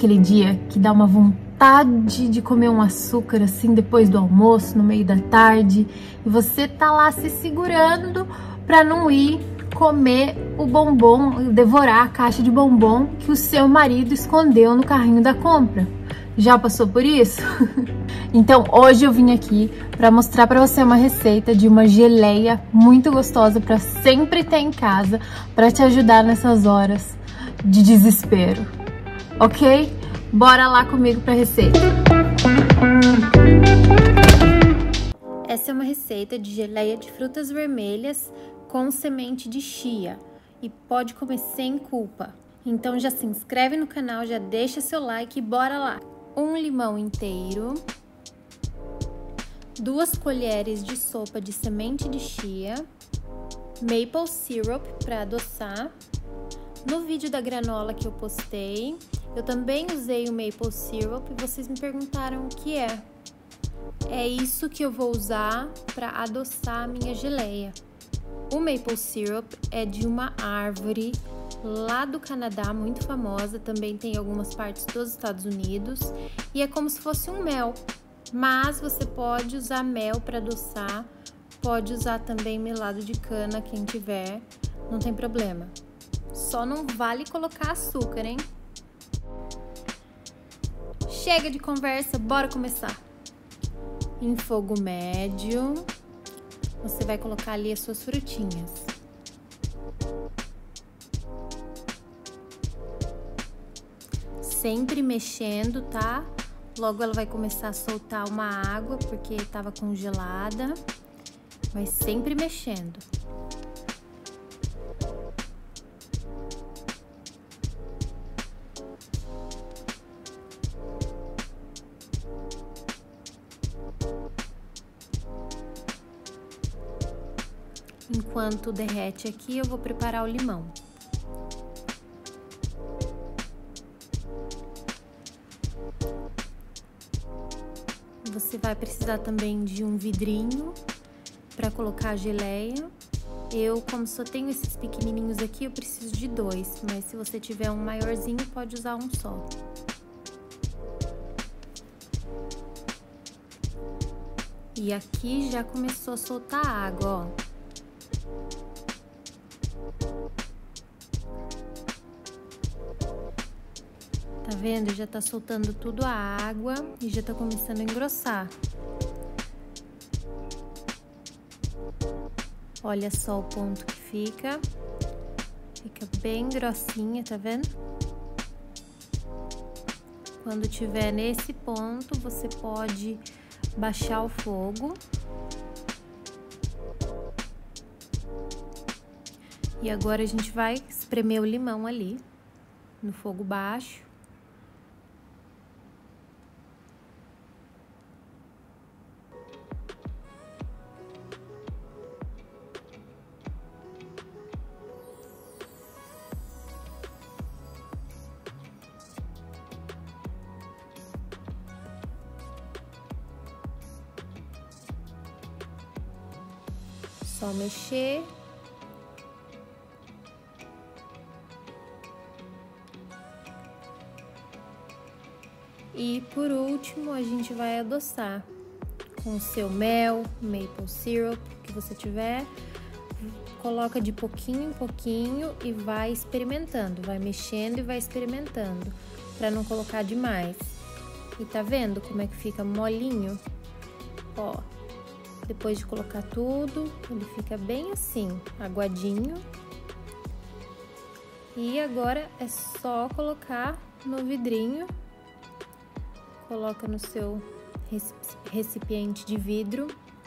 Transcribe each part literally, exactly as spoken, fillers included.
aquele dia que dá uma vontade de comer um açúcar assim depois do almoço, no meio da tarde, e você tá lá se segurando pra não ir comer o bombom, devorar a caixa de bombom que o seu marido escondeu no carrinho da compra? Já passou por isso? Então hoje eu vim aqui para mostrar para você uma receita de uma geleia muito gostosa para sempre ter em casa, para te ajudar nessas horas de desespero, ok? Bora lá comigo para a receita. Essa é uma receita de geleia de frutas vermelhas com semente de chia e pode comer sem culpa. Então já se inscreve no canal, já deixa seu like e bora lá! Um limão inteiro, duas colheres de sopa de semente de chia, maple syrup para adoçar. No vídeo da granola que eu postei, eu também usei o maple syrup e vocês me perguntaram o que é. É isso que eu vou usar para adoçar a minha geleia. O maple syrup é de uma árvore lá do Canadá, muito famosa, também tem em algumas partes dos Estados Unidos, e é como se fosse um mel, mas você pode usar mel para adoçar, pode usar também melado de cana, quem tiver, não tem problema. Só não vale colocar açúcar, hein? Chega de conversa, bora começar! Em fogo médio, você vai colocar ali as suas frutinhas. Sempre mexendo, tá? Logo ela vai começar a soltar uma água, porque estava congelada, mas sempre mexendo. Enquanto derrete aqui, eu vou preparar o limão. Você vai precisar também de um vidrinho para colocar a geleia. Eu, como só tenho esses pequenininhos aqui, eu preciso de dois, mas se você tiver um maiorzinho, pode usar um só. E aqui já começou a soltar água, ó. Tá vendo? Já tá soltando tudo a água e já tá começando a engrossar. Olha só o ponto que fica. Fica bem grossinha, tá vendo? Quando tiver nesse ponto, você pode baixar o fogo. E agora a gente vai espremer o limão ali, no fogo baixo. Só mexer. E por último, a gente vai adoçar com o seu mel, maple syrup que você tiver. Coloca de pouquinho em pouquinho e vai experimentando, vai mexendo e vai experimentando, para não colocar demais. E tá vendo como é que fica molinho? Ó. Depois de colocar tudo, ele fica bem assim, aguadinho. E agora é só colocar no vidrinho. Coloca no seu recipiente de vidro.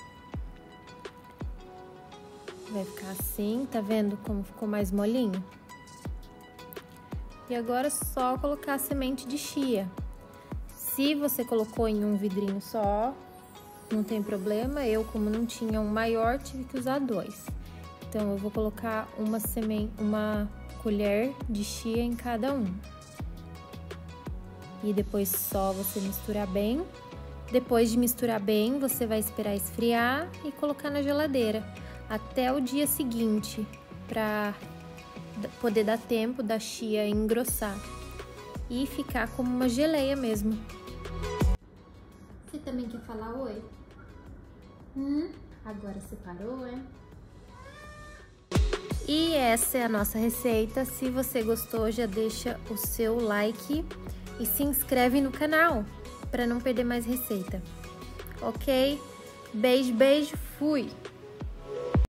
Vai ficar assim, tá vendo como ficou mais molinho? E agora é só colocar a semente de chia. Se você colocou em um vidrinho só, não tem problema, eu como não tinha um maior, tive que usar dois. Então eu vou colocar uma semente, uma colher de chia em cada um. E depois só você misturar bem. Depois de misturar bem, você vai esperar esfriar e colocar na geladeira até o dia seguinte, para poder dar tempo da chia engrossar. e ficar como uma geleia mesmo. Você também quer falar oi? Hum? Agora você parou, é? E essa é a nossa receita. Se você gostou, já deixa o seu like e se inscreve no canal para não perder mais receita. Ok? Beijo, beijo, fui!